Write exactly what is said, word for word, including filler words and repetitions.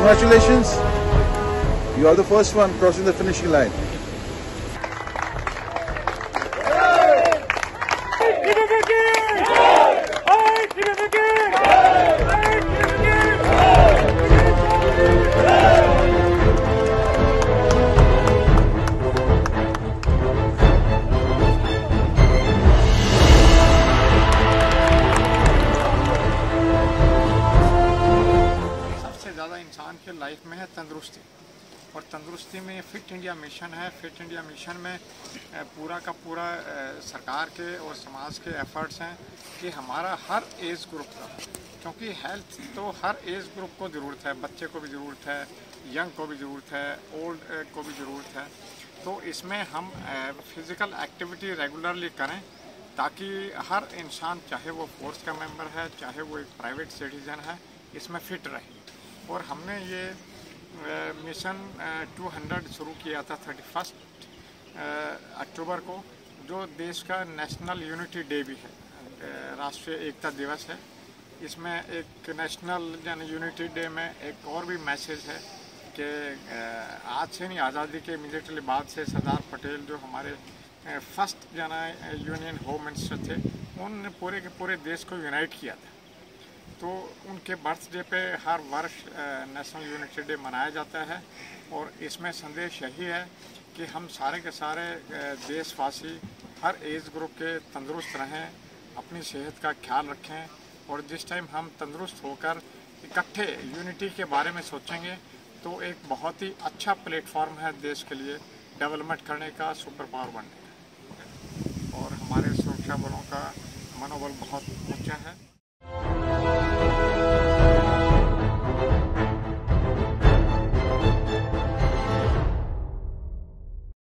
Congratulations. You are the first one crossing the finishing line. इंसान के life में है तंदुरुस्ती, और तंदुरुस्ती में फिट इंडिया मिशन है। फिट इंडिया मिशन में पूरा का पूरा सरकार के और समाज के एफर्ट्स हैं कि हमारा हर एज ग्रुप का, क्योंकि हेल्थ तो हर एज ग्रुप को ज़रूरत है, बच्चे को भी ज़रूरत है, यंग को भी ज़रूरत है, ओल्ड को भी ज़रूरत है। तो इसमें हम फिज़िकल एक्टिविटी रेगुलरली करें ताकि हर इंसान, चाहे वो फोर्स का मेंबर है, चाहे वो एक प्राइवेट सिटीज़न है, इसमें फ़िट रहे। और हमने ये मिशन टू हंड्रेड शुरू किया था थर्टी फर्स्ट अक्टूबर को, जो देश का नेशनल यूनिटी डे भी है, राष्ट्रीय एकता दिवस है। इसमें एक नेशनल जन यूनिटी डे में एक और भी मैसेज है कि आज से नहीं, आज़ादी के इमीडिएटली बाद से सरदार पटेल जो हमारे फर्स्ट जन यूनियन होम मिनिस्टर थे, उन्होंने पूरे के पूरे देश को यूनाइट किया था। तो उनके बर्थडे पे हर वर्ष नेशनल यूनिटी डे मनाया जाता है, और इसमें संदेश यही है कि हम सारे के सारे देशवासी हर एज ग्रुप के तंदुरुस्त रहें, अपनी सेहत का ख्याल रखें, और जिस टाइम हम तंदुरुस्त होकर इकट्ठे यूनिटी के बारे में सोचेंगे तो एक बहुत ही अच्छा प्लेटफॉर्म है देश के लिए डेवलपमेंट करने का, सुपर पावर बनने का। और हमारे सुरक्षा बलों का मनोबल बहुत ऊंचा है।